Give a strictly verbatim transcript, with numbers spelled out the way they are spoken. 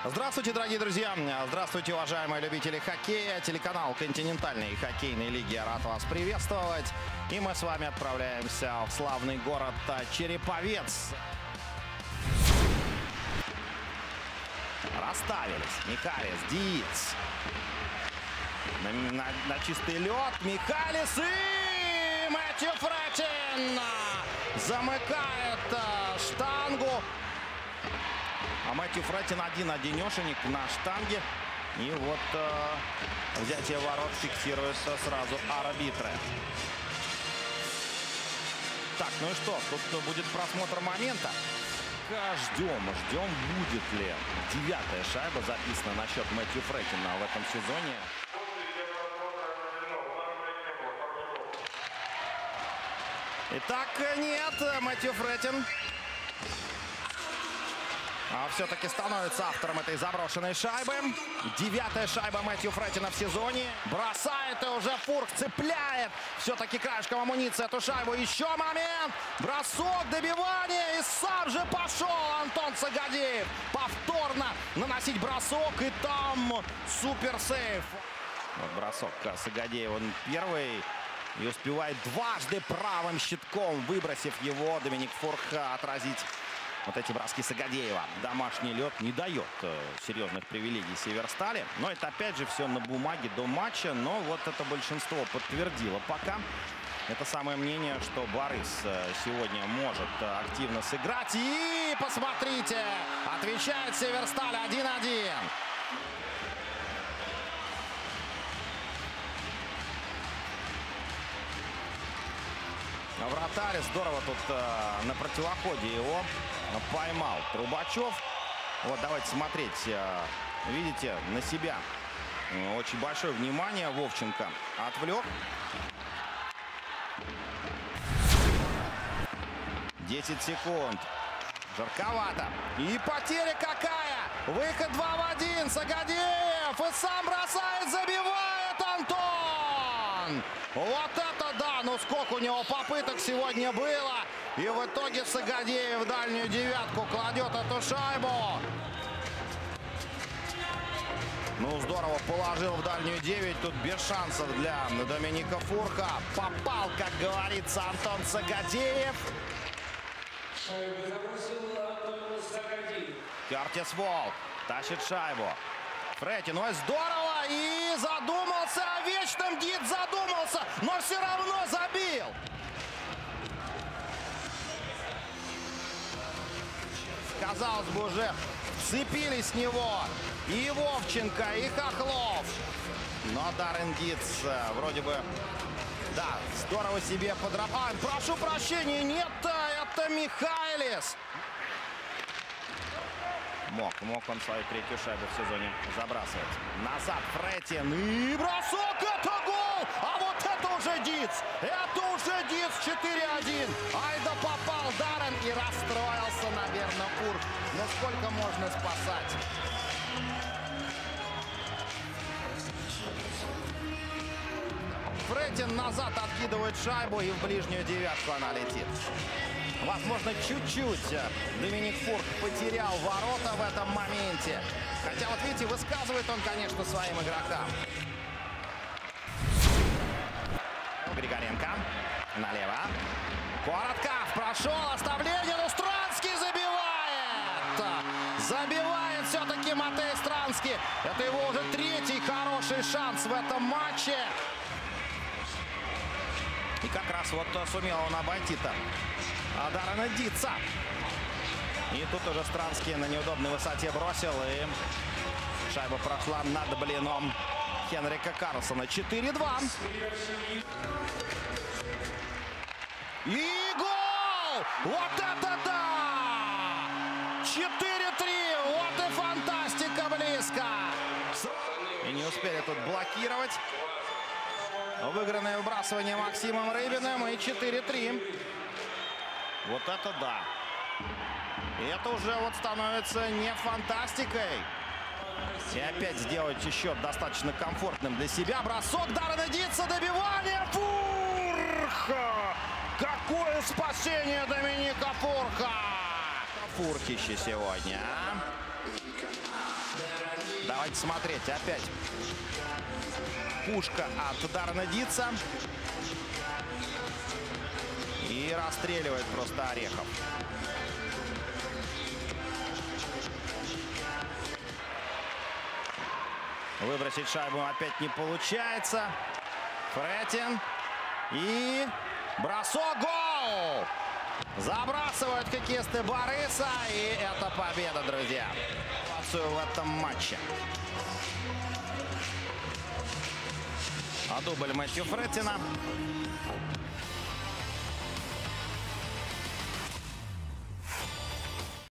Здравствуйте, дорогие друзья! Здравствуйте, уважаемые любители хоккея! Телеканал континентальной хоккейной лиги рад вас приветствовать. И мы с вами отправляемся в славный город Череповец. Расставились. Михалис, Диц. На, на, на чистый лед. Михалис и Мэтью Фрэтин замыкает штангу. А Мэтью Фрэтин один-одинешенек на штанге. И вот э, взятие ворот фиксируется сразу арбитры. Так, ну и что? Тут будет просмотр момента. Ждем, ждем, будет ли девятая шайба записана на счет Мэтью Фрэтина в этом сезоне. Итак, нет, Мэтью Фрэтин а все-таки становится автором этой заброшенной шайбы. Девятая шайба Мэтью Фрэтина в сезоне. Бросает и уже Фурк цепляет. Все-таки краешком амуниции эту шайбу. Еще момент. Бросок, добивание. И сам же пошел Антон Сагадеев. Повторно наносить бросок. И там суперсейв. Вот бросок Сагадеева. Он первый. И успевает дважды правым щитком, выбросив его, Доминик Фурк отразить вот эти броски Сагадеева. Домашний лед не дает э, серьезных привилегий Северстали. Но это опять же все на бумаге до матча. Но вот это большинство подтвердило пока это самое мнение, что Борис э, сегодня может э, активно сыграть. И посмотрите, отвечает Северсталь один-один. Вратарь здорово тут э, на противоходе его поймал Трубачев. Вот давайте смотреть. Э, видите, на себя очень большое внимание Вовченко отвлек. десять секунд. Жарковато. И потеря какая! Выход два в один. Сагадеев. И сам бросает, забивает Антон! Вот это да! Ну сколько у него попыток сегодня было. И в итоге Сагадеев в дальнюю девятку кладет эту шайбу. Ну здорово положил в дальнюю девять. Тут без шансов для Доминика Фурка. Попал, как говорится, Антон Сагадеев. Кертис Волк тащит шайбу. Фрэтин, ой, здорово! И задумался о вечном. Дид задумался, но все равно забил. Казалось бы, уже вцепились с него и Вовченко, и Хохлов. Но Даррен Диц вроде бы, да, здорово себе подрабатывает. А, прошу прощения, нет, это Михайлис. Мог, мог он свою третью шайбу в сезоне забрасывать. Назад Фрэтин. И бросок, это гол! А вот это уже Диц! Это уже Диц, четыре-один. Ай да попал Даррен и расстроился, наверное, Фурк. Но сколько можно спасать? Фрэтин назад откидывает шайбу, и в ближнюю девятку она летит. Возможно, чуть-чуть Доминик Фурк потерял ворота в этом моменте. Хотя, вот видите, высказывает он, конечно, своим игрокам. Григоренко. Налево. Коротков прошел. Оставление. Но Странский забивает. Забивает все-таки Матей Странский. Это его уже третий хороший шанс в этом матче. И как раз вот сумел он обойти-то Даррена Дица. И тут уже Странский на неудобной высоте бросил. И шайба прошла над блином Хенрика Карлсона. четыре-два. И гол! Вот это да! четыре-три. Вот и фантастика близко. И не успели тут блокировать. Выигранное выбрасывание Максимом Рыбиным. И четыре-три. Вот это да. И это уже вот становится не фантастикой. И опять сделать счет достаточно комфортным для себя. Бросок Даррена Дица, добивание. Фурка! Какое спасение Доминика Фурка! Фуркище сегодня. Давайте смотреть. Опять пушка от Даррена Дитса. И расстреливает просто Орехов. Выбросить шайбу опять не получается. Фретин. И бросок. Гол! Забрасывают хоккеисты Бориса. И это победа, друзья. В этом матче. А дубль Мэтью Фретина.